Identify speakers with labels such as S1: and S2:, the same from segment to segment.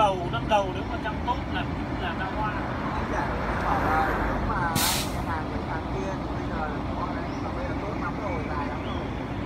S1: nâng cầu nếu mà chăm tốt là ra hoa.
S2: Anh giải bảo là nếu mà nhà hàng với hàng kia thì bây giờ có đấy, mà bây giờ tốt lắm rồi, dài lắm rồi.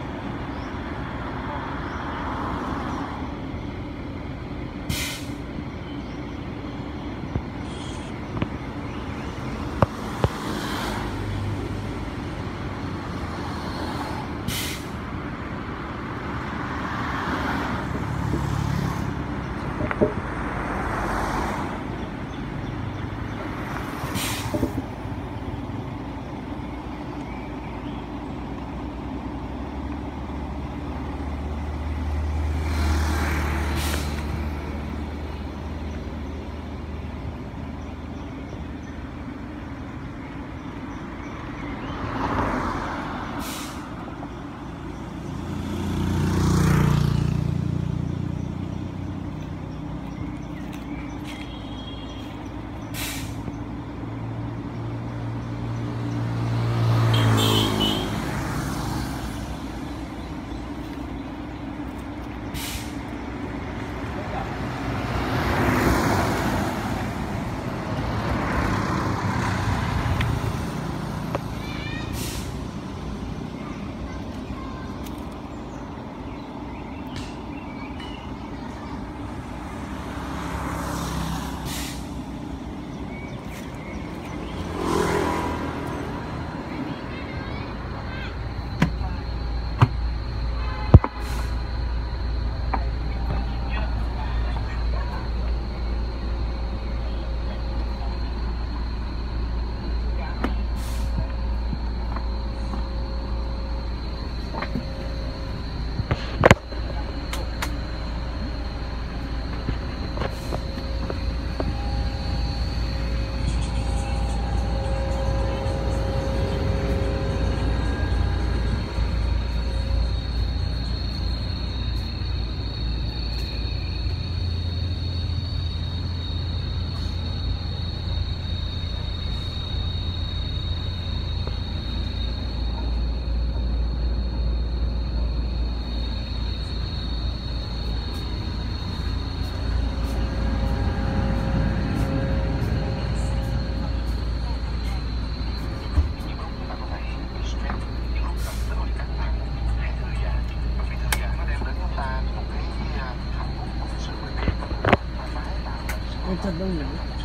S3: Em Trần đâu nhỉ?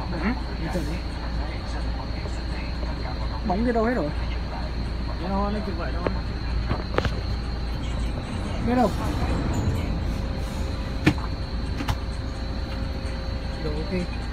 S3: Em Trần đấy. Bóng đi đâu hết rồi?
S1: Nó chụp vậy thôi.
S3: Biết đâu? Đồ ok.